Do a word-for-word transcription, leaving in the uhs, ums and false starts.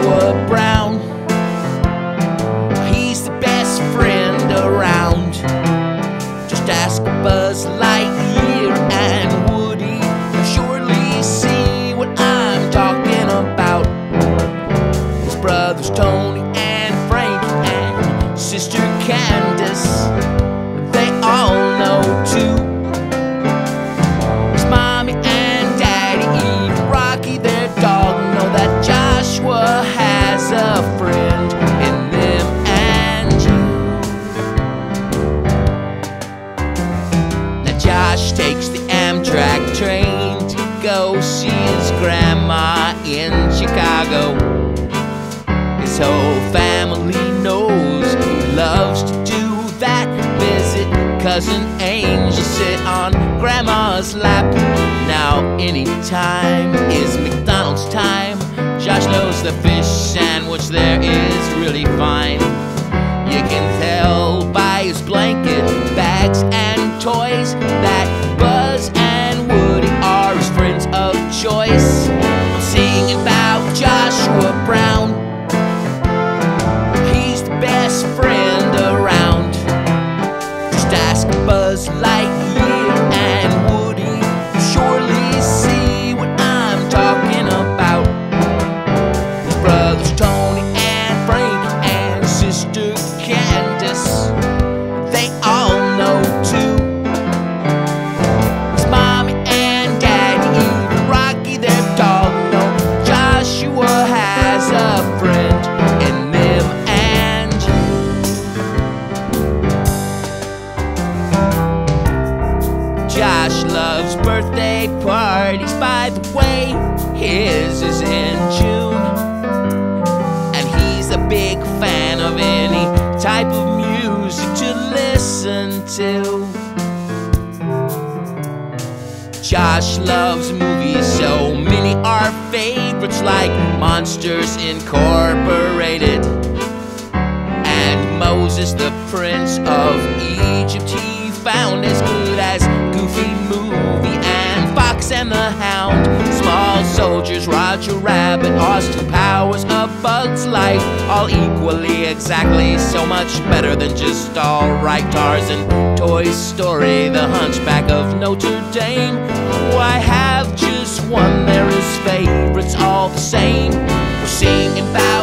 Joshua Brown. He's the best friend around. Just ask Buzz Lightyear and Woody. You'll surely see what I'm talking about. His brothers Tony and Frank and sister Candace, they all know too. His mommy and daddy, even Rocky, their dog, know that Joshua has a friend in them and you. Now Josh takes the Amtrak train to go see his grandma in Chicago. His whole family knows he loves to do that visit. Cousin Angel sit on Grandma's lap. Now anytime is McDonald's time. Josh knows the fish sandwich there is really fine. You can tell by his blanket, bags, and toys that Buzz and Woody are his friends of choice. I'm singing about Joshua Brown. He's the best friend around. Just ask Buzz Lightyear and Woody. You'll surely see what I'm talking about. His brothers Tony and Frank and sister Candace, they all know too. His mommy and daddy, even Rocky, their dog, know Joshua has a friend in them and you. Josh loves birthday parties, by the way, his is in June. And he's a big fan of any type of music to listen to. Josh loves movies, so many are favorites, like Monsters Incorporated and Moses the Prince of Egypt. He found as good as Goofy Movie and Fox and the Hound, Small Soldiers, Roger Rabbit, Austin Powers, A Bug's Life, all equally exactly so much better than just alright. Tarzan, Toy Story, The Hunchback of Notre Dame. Why have just one? There is favorites all the same. We're singing about